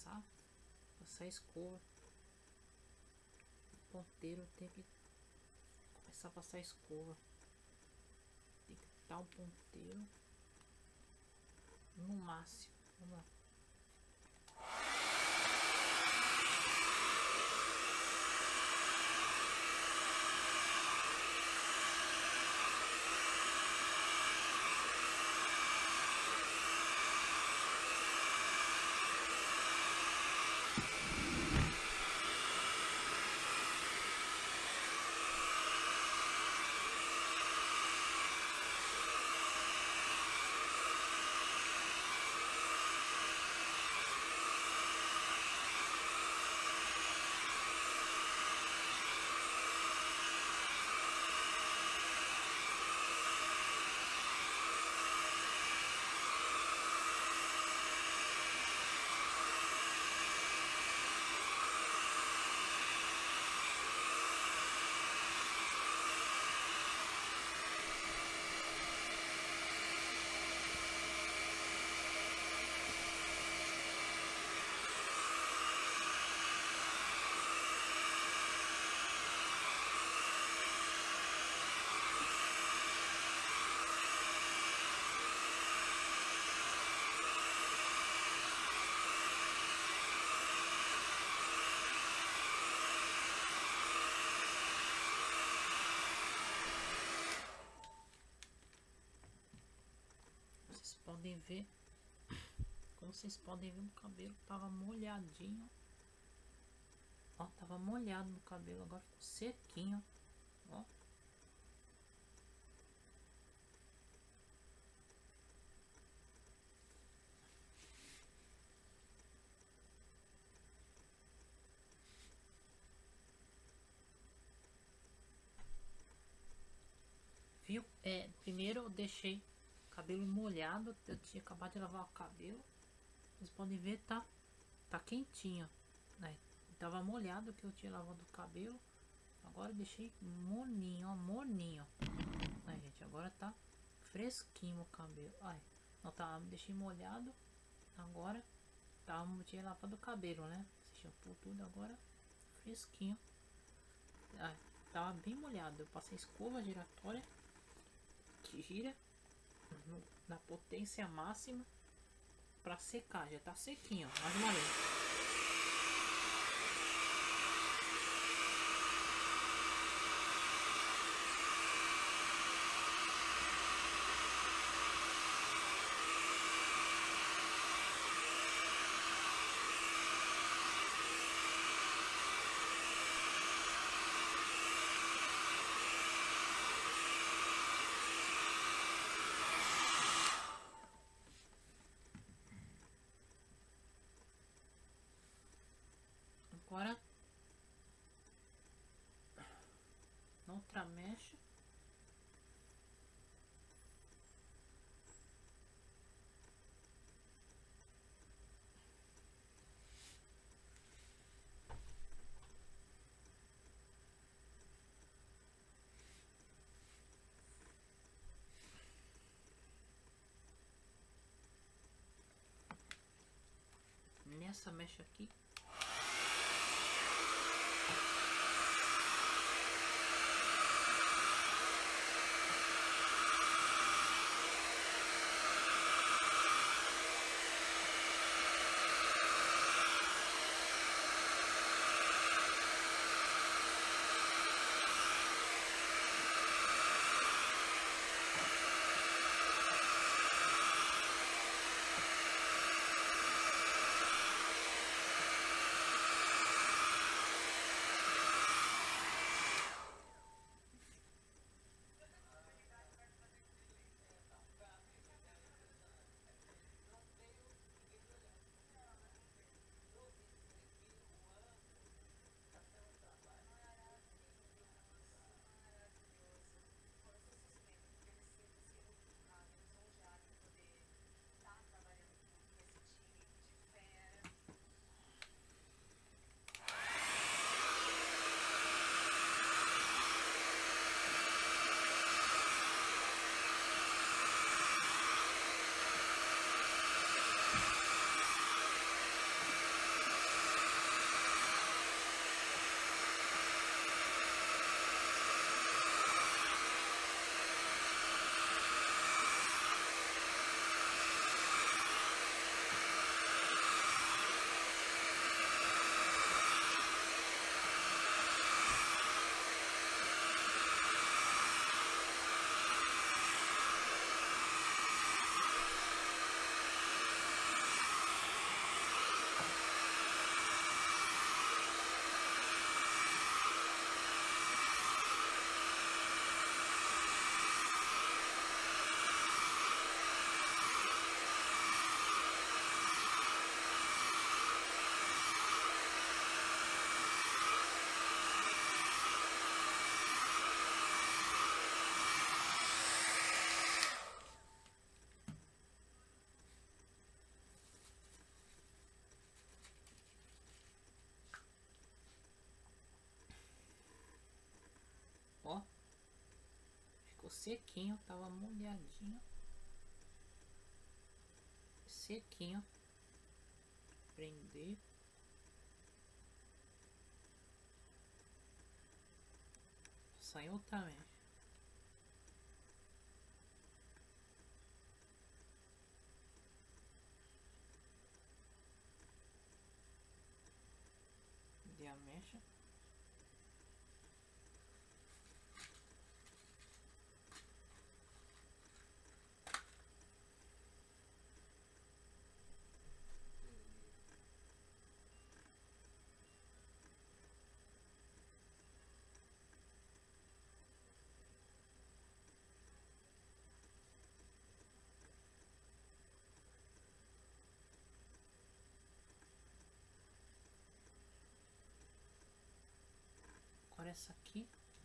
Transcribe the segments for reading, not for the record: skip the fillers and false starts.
passar a escova. O ponteiro tem que começar a passar a escova. Tem que dar o ponteiro no máximo. Vamos lá. Podem ver, como vocês podem ver, o cabelo tava molhadinho, ó, tava molhado no cabelo, agora ficou sequinho, ó. Viu? Primeiro eu deixei o cabelo molhado, eu tinha acabado de lavar o cabelo. Vocês podem ver, tá quentinho, né? Tava molhado que eu tinha lavado o cabelo. Agora eu deixei morninho, ó, morninho. Aí, gente, agora tá fresquinho o cabelo. Ai, não tá, deixei molhado. Agora tinha lavado o cabelo, né? Esse shampoo tudo agora fresquinho. Ai, tava bem molhado. Eu passei escova giratória que gira na potência máxima para secar. Já tá sequinho, ó, mais uma vez. Agora outra mecha. Nessa mecha aqui. sequinho, tava molhadinho. Sequinho. Prender. Saiu outra mecha. Dei a mecha. Agora essa aqui.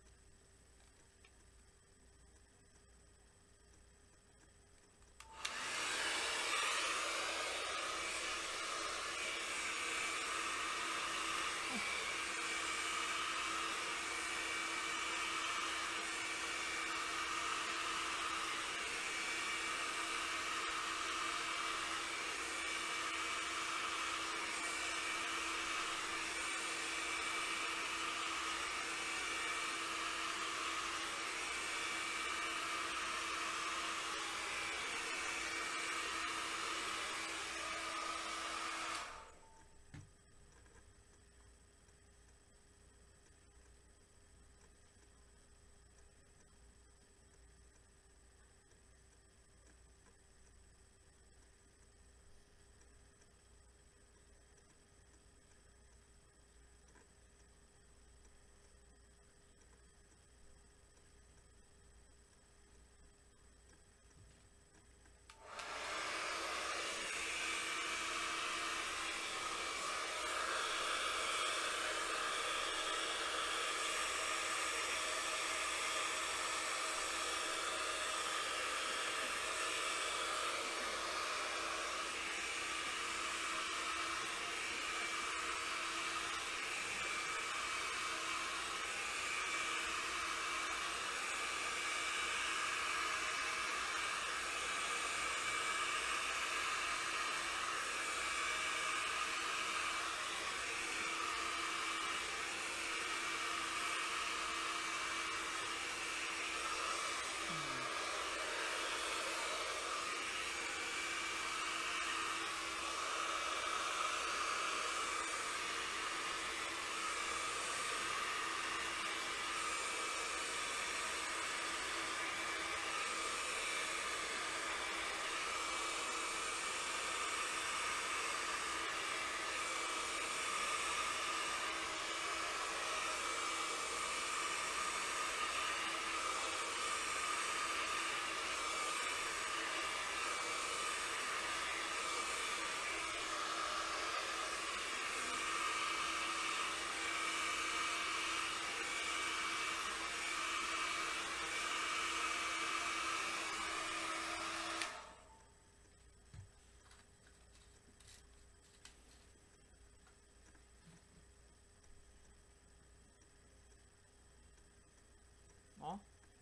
Ó,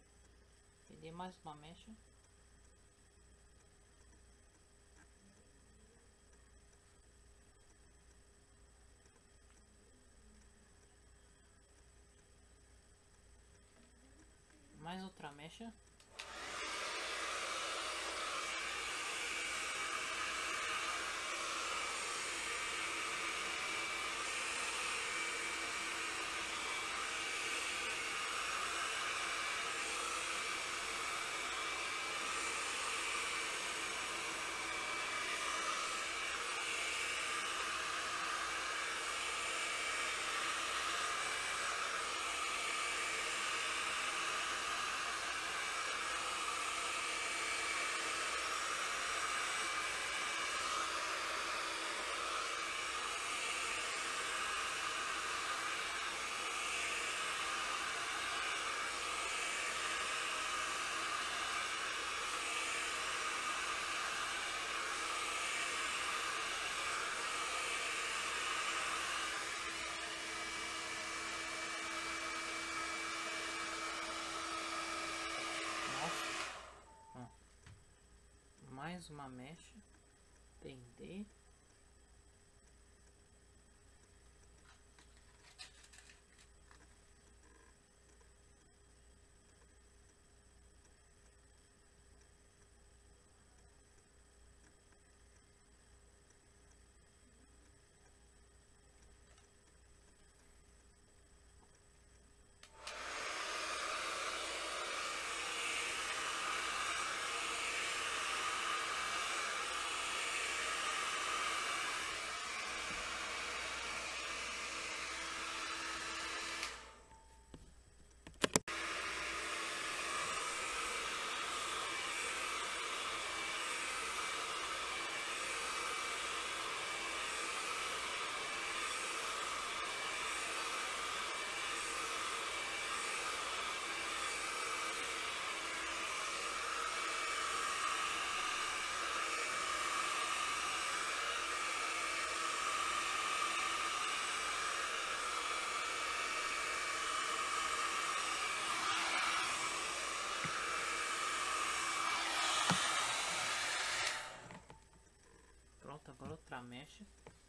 peguei mais uma mecha. Mais outra mecha. mais uma mecha, prender. Pronto, agora outra mecha.